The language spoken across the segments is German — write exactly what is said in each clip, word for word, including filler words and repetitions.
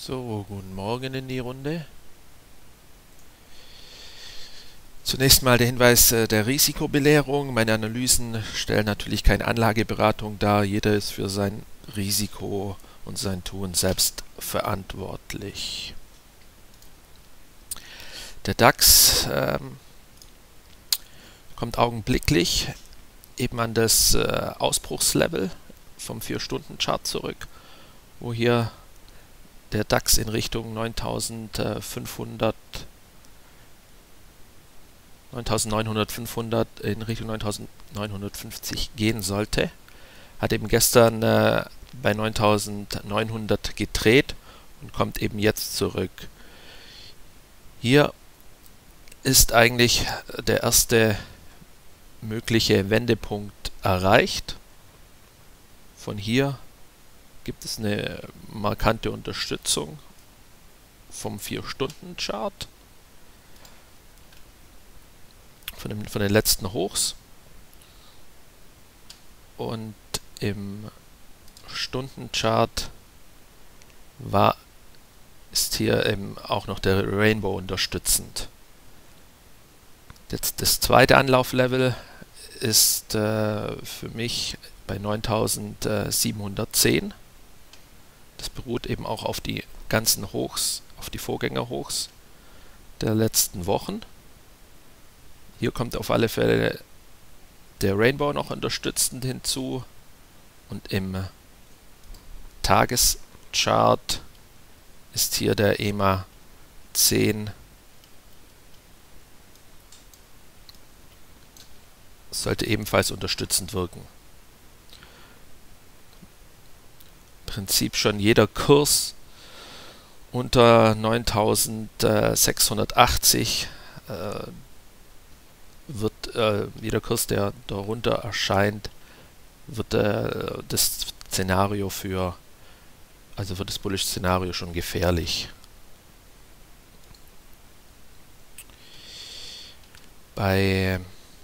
So, guten Morgen in die Runde. Zunächst mal der Hinweis äh, der Risikobelehrung. Meine Analysen stellen natürlich keine Anlageberatung dar. Jeder ist für sein Risiko und sein Tun selbst verantwortlich. Der DAX ähm, kommt augenblicklich eben an das äh, Ausbruchslevel vom vier Stunden Chart zurück, wo hier der DAX in Richtung neuntausendfünfhundert, neuntausendneunhundert, fünfhundert, in Richtung neuntausendneunhundertfünfzig gehen sollte. Hat eben gestern äh, bei neuntausendneunhundert gedreht und kommt eben jetzt zurück. Hier ist eigentlich der erste mögliche Wendepunkt erreicht. Von hier gibt es eine markante Unterstützung vom vier Stunden Chart, von, dem, von den letzten Hochs, und im Stundenchart war, ist hier eben auch noch der Rainbow unterstützend. Jetzt das zweite Anlauflevel ist äh, für mich bei neuntausendsiebenhundertzehn. Das beruht eben auch auf die ganzen Hochs, auf die Vorgängerhochs der letzten Wochen. Hier kommt auf alle Fälle der Rainbow noch unterstützend hinzu, und im Tageschart ist hier der E M A zehn sollte ebenfalls unterstützend wirken. Im Prinzip schon jeder Kurs unter neuntausendsechshundertachtzig äh, wird, äh, jeder Kurs, der darunter erscheint, wird äh, das Szenario für, also wird das Bullish-Szenario schon gefährlich. Bei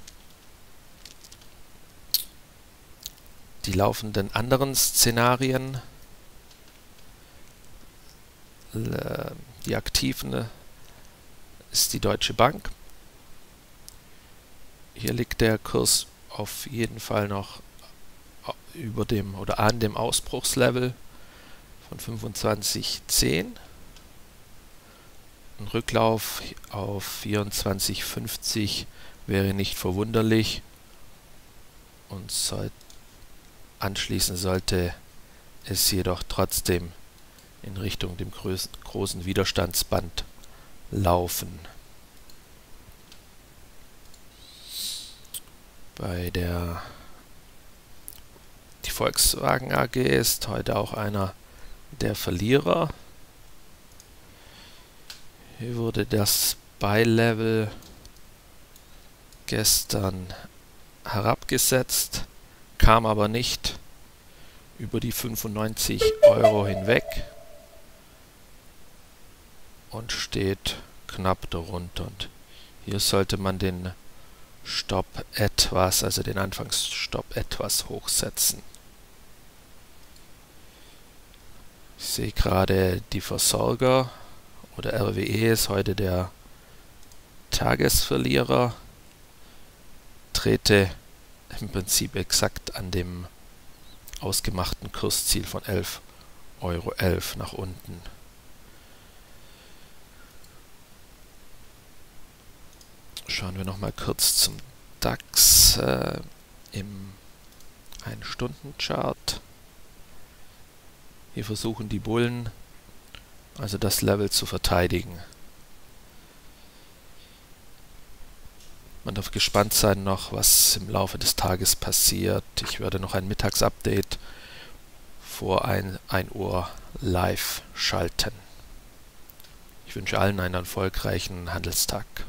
die laufenden anderen Szenarien, die aktiven, ist die Deutsche Bank. Hier liegt der Kurs auf jeden Fall noch über dem oder an dem Ausbruchslevel von fünfundzwanzig zehn. Ein Rücklauf auf vierundzwanzig fünfzig wäre nicht verwunderlich, und soll, anschließend sollte es jedoch trotzdem in Richtung dem groß, großen Widerstandsband laufen. Bei der die Volkswagen A G ist heute auch einer der Verlierer. Hier wurde das Buy-Level gestern herabgesetzt, kam aber nicht über die fünfundneunzig Euro hinweg und steht knapp darunter. Und hier sollte man den Stopp etwas, also den Anfangsstopp etwas hochsetzen. Ich sehe gerade, die Versorger oder R W E ist heute der Tagesverlierer, trete im Prinzip exakt an dem ausgemachten Kursziel von elf Euro elf nach unten. Schauen wir noch mal kurz zum DAX äh, im ein Stunden Chart. Hier versuchen die Bullen also das Level zu verteidigen. Man darf gespannt sein noch, was im Laufe des Tages passiert. Ich werde noch ein Mittagsupdate vor ein Uhr live schalten. Ich wünsche allen einen erfolgreichen Handelstag.